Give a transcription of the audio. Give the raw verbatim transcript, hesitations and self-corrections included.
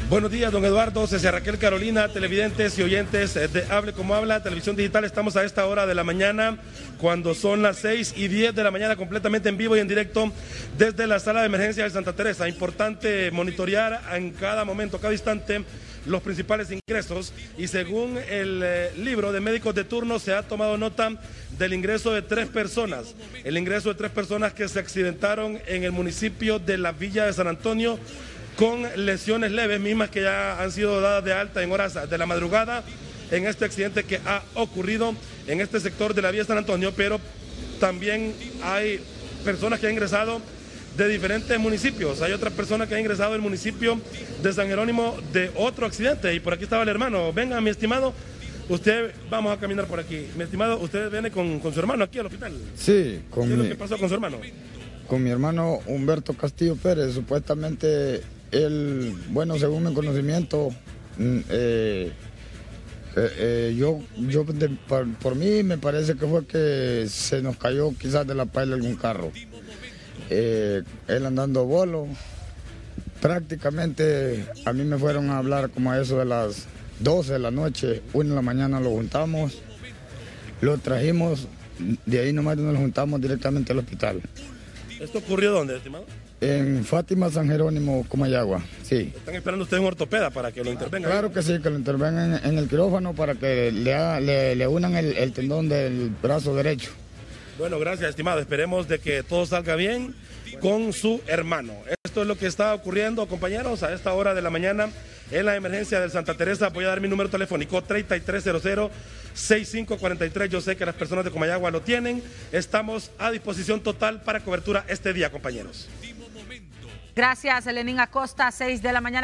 Buenos días, don Eduardo, César Raquel, Carolina, televidentes y oyentes de Hable Como Habla, Televisión Digital. Estamos a esta hora de la mañana, cuando son las seis y diez de la mañana, completamente en vivo y en directo desde la sala de emergencia de Santa Teresa. Importante monitorear en cada momento, cada instante, los principales ingresos, y según el eh, libro de médicos de turno se ha tomado nota del ingreso de tres personas, el ingreso de tres personas que se accidentaron en el municipio de la Villa de San Antonio con lesiones leves, mismas que ya han sido dadas de alta en horas de la madrugada en este accidente que ha ocurrido en este sector de la Villa de San Antonio, pero también hay personas que han ingresado de diferentes municipios. Hay otras personas que han ingresado del municipio de San Jerónimo de otro accidente, y por aquí estaba el hermano. Venga, mi estimado, usted, vamos a caminar por aquí. Mi estimado, usted viene con, con su hermano aquí al hospital. Sí, con ¿Qué es mi, lo que pasó con su hermano? Con mi hermano Humberto Castillo Pérez. Supuestamente él, bueno, según mi conocimiento, eh, eh, eh, yo, yo de, por, por mí me parece que fue que se nos cayó quizás de la paila algún carro. Eh, él andando bolo, prácticamente a mí me fueron a hablar como a eso de las doce de la noche, una de la mañana lo juntamos, lo trajimos, de ahí nomás nos lo juntamos directamente al hospital. ¿Esto ocurrió dónde, estimado? En Fátima, San Jerónimo, Comayagua, sí. ¿Están esperando ustedes un ortopeda para que lo intervenga? Claro que sí, que lo intervengan en, en el quirófano para que le, haga, le, le unan el, el tendón del brazo derecho. Bueno, gracias, estimado. Esperemos de que todo salga bien con su hermano. Esto es lo que está ocurriendo, compañeros, a esta hora de la mañana en la emergencia del Santa Teresa. Voy a dar mi número telefónico, treinta y tres cero cero, sesenta y cinco cuarenta y tres. Yo sé que las personas de Comayagua lo tienen. Estamos a disposición total para cobertura este día, compañeros. Gracias, Lenín Acosta, seis de la mañana.